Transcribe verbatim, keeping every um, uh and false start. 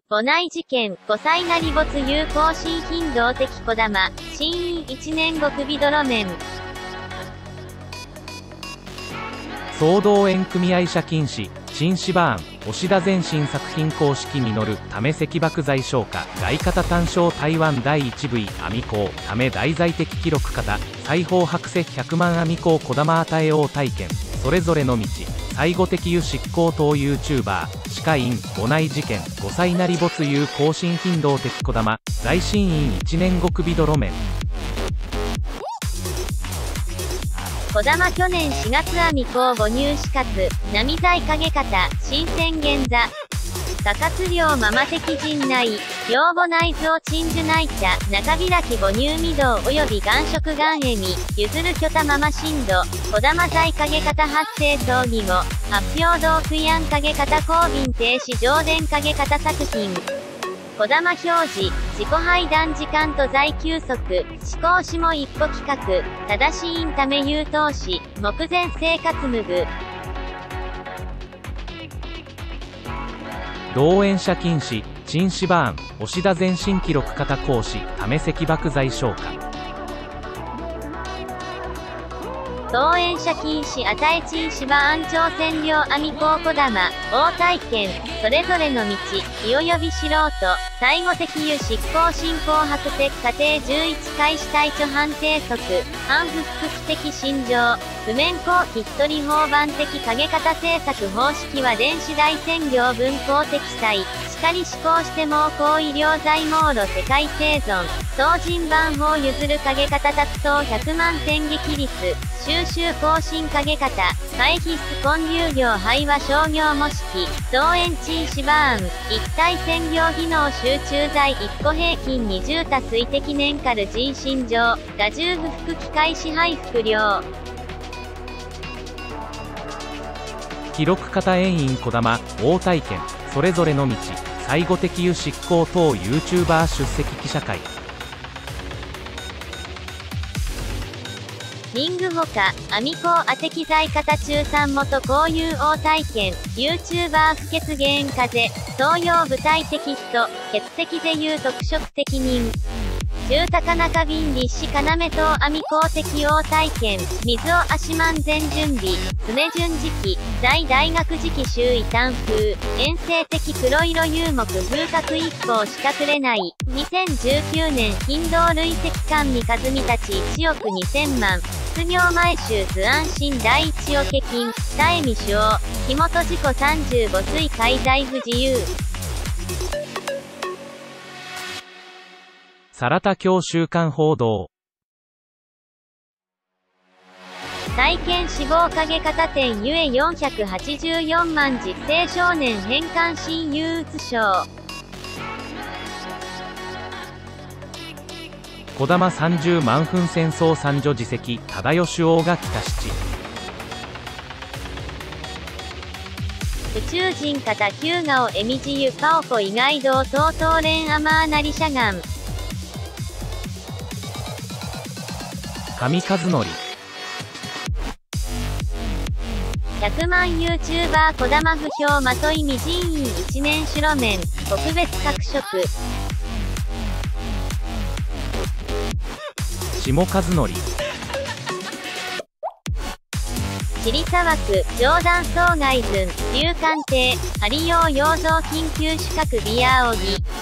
母内事件、ごさいなり没有更新頻動的こだま、新院いちねんご首泥面。 総動員組合社禁止、新芝案、押田前進作品公式実る、ため石爆剤消化、外型単勝台湾だいいち部位、阿弥光、ため題材的記録型、裁縫白石ひゃくまん阿弥光こだま与え王体験、それぞれの道、最後的油執行等 YouTuber、歯科院、母内事件、ごさいなり没有更新頻動的こだま、在新院いちねんご首泥面。 こだま去年しがつ阿弥光母乳資格、並材影方、新鮮現座。価格量ママ的陣内、両母内臓鎮守内茶、中開き母乳御堂及び願食願恵に、譲る巨多ママ深度、こだま材影方発生葬儀後、発表同悔案影方公便停止上電影方作品。こだま表示、自己配段時間と在休息、思考しも一歩企画、正しいんため優等し、目前生活無具。 動員者禁止、新芝案、押田前進記録型講師、ため石爆剤消化。 動員者禁止与え陳芝案挑戦料阿弥光こだま、大体験、それぞれの道、火及び素人、最後的油執行進行白石過程じゅういち開始対処判定則、反復復的心情、譜面後期一人法版的影方制作方式は電子大専業分校適載、しかり施行して猛攻医療材網路世界生存、総人版法譲る影方達等ひゃくまん点撃率、収集更新影方、回必須根流業廃和商業模式、増延陳芝案、一体専業技能集中剤いっこ平均にじゅう多水滴年カル人心情、多重不服機械支配服量。 記録型遠因こだま、大体験、それぞれの道、最後的油執行等 YouTuber 出席記者会。 リングほか、阿弥光あて機材型中産元交友応体験、YouTuber 不潔原因風、東洋具体的人、血石でいう特色的人。中高中便立志要等阿弥光適応体験、水を足満全準備、常順時期、在大学時期周囲単風、遠征的黒色遊目風格一行しかくれない、にせんじゅうきゅうねん頻動累積官三和美たちいちおくにせんまん、失業前週図安心第一オケ金、田江美主王、木本事故さんじゅうご水海財不自由。 サ田教週刊報道。 体験志望影方展ゆえよんひゃくはちじゅうよんまん実生少年返還新憂鬱症。 こだまさんじゅうまん分戦争三女自責、忠義王が北七。 宇宙人方旧顔エミジユパオコ意外道東東連アマーナリシャガン。 上和則。 ひゃくまん YouTuber こだま不評まといみ人員いちねん白面、特別各色。 下和則。 尻沢区、上段総外寸、流艦艇、針用溶造緊急主角ビアオギ。